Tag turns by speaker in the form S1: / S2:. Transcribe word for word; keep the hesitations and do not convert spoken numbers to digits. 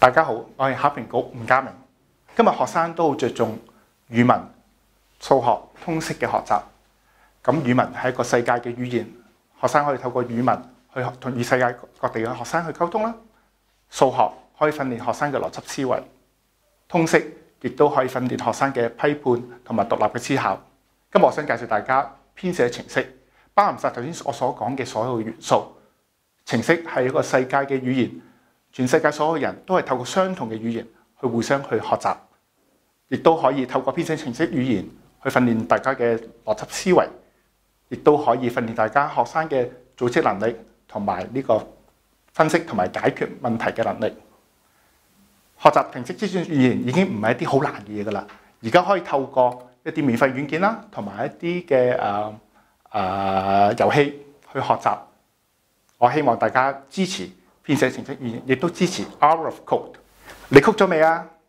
S1: 大家好，我係考評局吳家明。今日學生都好着重語文、數學、通識嘅學習。咁語文係一個世界嘅語言，學生可以透過語文去同與世界各地嘅學生去溝通啦。數學可以訓練學生嘅邏輯思維，通識亦都可以訓練學生嘅批判同埋獨立嘅思考。今日我想介紹大家編寫程式，包含晒頭先我所講嘅所有元素。程式係一個世界嘅語言，全世界所有人都係透過相同嘅語言去互相去學習，亦都可以透過編寫程式語言去訓練大家嘅邏輯思維，亦都可以訓練大家學生嘅組織能力同埋呢個分析同埋解決問題嘅能力。學習程式資訊語言已經唔係一啲好難嘅嘢㗎啦，而家可以透過一啲免費軟件啦，同埋一啲嘅誒誒遊戲去學習。我希望大家支持編寫程式語言，亦都支持 Hour of Code。你曲咗未啊？